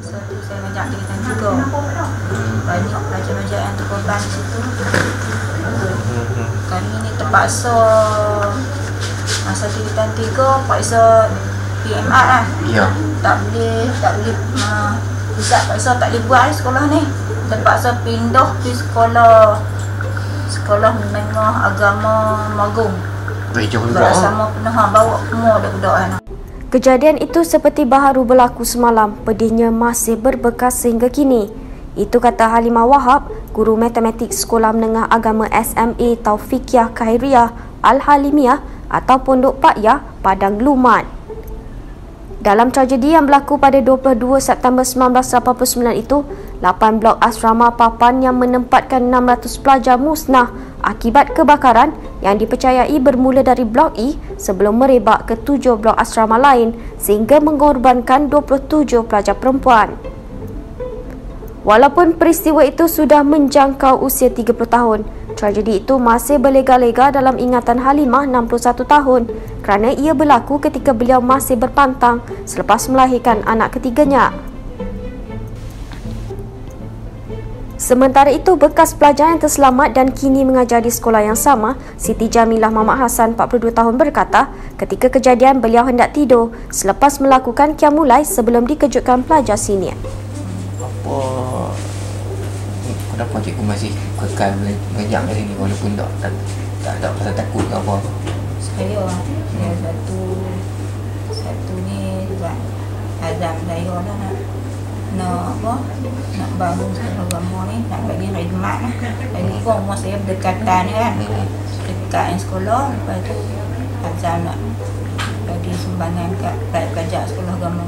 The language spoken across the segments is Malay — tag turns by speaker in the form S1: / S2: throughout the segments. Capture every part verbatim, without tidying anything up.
S1: Masa tu saya ngajak dia datang juga. Banyak pelajar-pelajar yang terkorban di situ. Kami ni terpaksa masa kita tiga paksa P M R lah.
S2: Ya.
S1: Tak boleh, tak boleh uh, pusat paksa tak boleh buat sekolah ni. Terpaksa pindah ke sekolah sekolah menengah agama Magung. Bersama penuh bawa semua budak-budak kan.
S3: Kejadian itu seperti baharu berlaku semalam, pedihnya masih berbekas sehingga kini. Itu kata Halimah Wahab, guru matematik Sekolah Menengah Agama S M A Taufiqiyah Khairiyah Al-Halimiyah atau Pondok Pak Yah, Padang Lumat. Dalam tragedi yang berlaku pada dua puluh dua September seribu sembilan ratus lapan puluh sembilan itu, lapan blok asrama papan yang menempatkan enam ratus pelajar musnah akibat kebakaran yang dipercayai bermula dari blok E sebelum merebak ke tujuh blok asrama lain sehingga mengorbankan dua puluh tujuh pelajar perempuan. Walaupun peristiwa itu sudah menjangkau usia tiga puluh tahun, tragedi itu masih berlega-lega dalam ingatan Halimah enam puluh satu tahun kerana ia berlaku ketika beliau masih berpantang selepas melahirkan anak ketiganya. Sementara itu, bekas pelajar yang terselamat dan kini mengajar di sekolah yang sama, Siti Jamilah Mamat Hassan, empat puluh dua tahun berkata, ketika kejadian beliau hendak tidur selepas melakukan qiyamulai sebelum dikejutkan pelajar senior.
S2: Apa kenapa cikgu masih kekal mengajar di sini walaupun tak tak tak ada pasal takut ke apa?
S1: Saya saya satu satu ni sebab azam saya lah nak nak apa nak bangun sekolah agama ni, nak bagi khidmat lah. Lagi pun umur saya berdekatan kan, dekat yang sekolah. Lepas tu azam nak bagi sumbangan kat pelajar sekolah agama.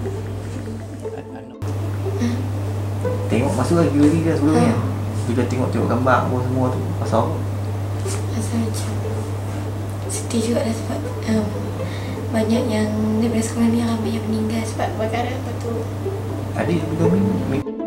S2: Tengok masa lagi lagi dia sebelum ni. Bila tengok-tengok gambar apa semua tu pasal apa?
S4: Pasal macam sedih juga dah sebab um, banyak yang daripada sekolah ni ramai yang meninggal sebab kebakaran. Lepas tu
S2: Adik sebelum ni